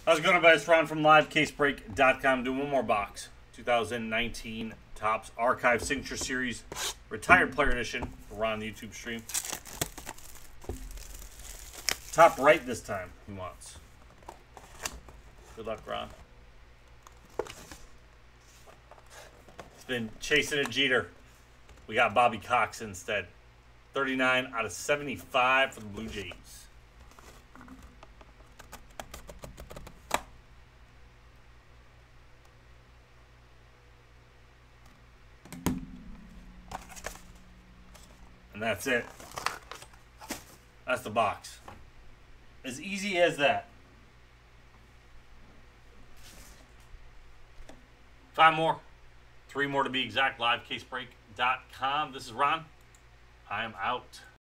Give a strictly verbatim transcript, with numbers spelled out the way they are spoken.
How's it going, everybody? It's Ron from live case break dot com. Doing one more box. two thousand nineteen Topps Archive Signature Series Retired Player Edition for Ron the YouTube stream. Top right this time, he wants. Good luck, Ron. It's been chasing a Jeter. We got Bobby Cox instead. thirty-nine out of seventy-five for the Blue Jays. And that's it. That's the box. As easy as that. Five more. Three more to be exact. live case break dot com. This is Ron. I am out.